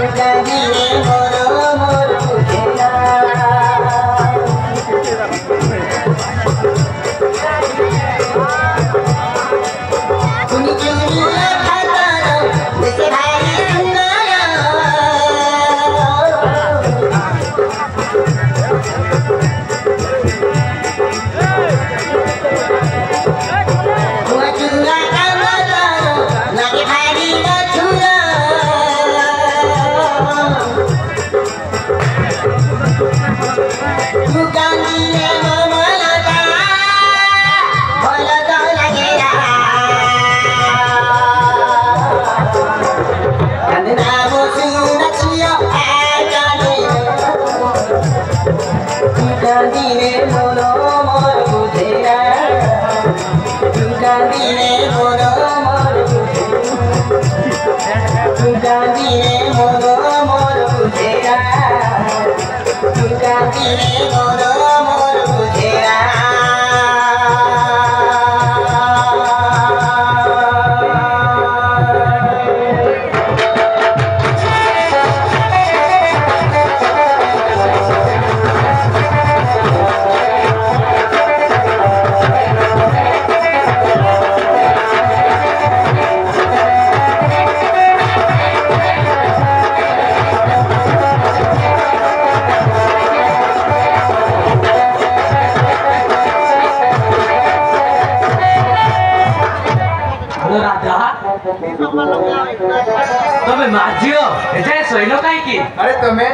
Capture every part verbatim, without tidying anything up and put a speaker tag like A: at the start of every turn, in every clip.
A: तुम्हें माझियो एजे सोइलो काई की
B: अरे तुम्हें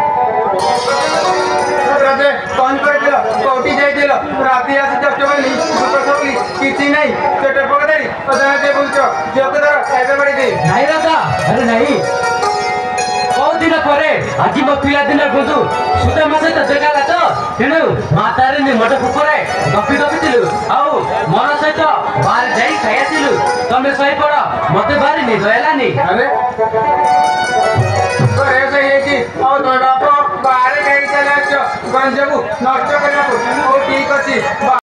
B: राजे कौन कर दिलो कोटी जाई दिलो राती आसी जब चोली ऊपर सोली किसी नहीं चटे पकड़री पता नहीं बोलछो जो के धर खाइबे पड़ी थी
A: नहीं राजा अरे नहीं बहुत दिन परे आज मो पिला दिन बंधु सुता मासे त जगाला तो तेनु मातारे नि मट पुकरे गपी गपी थिलु आउ मन सहित बाहर जाई खाइसिलु तमे सही पड़ मते बारी नि दयालानी
B: अरे तो ऐसे ये कि ओ तो बाप बाहर गई चला छ गंजबु नष्ट करना ओ ठीक अछि।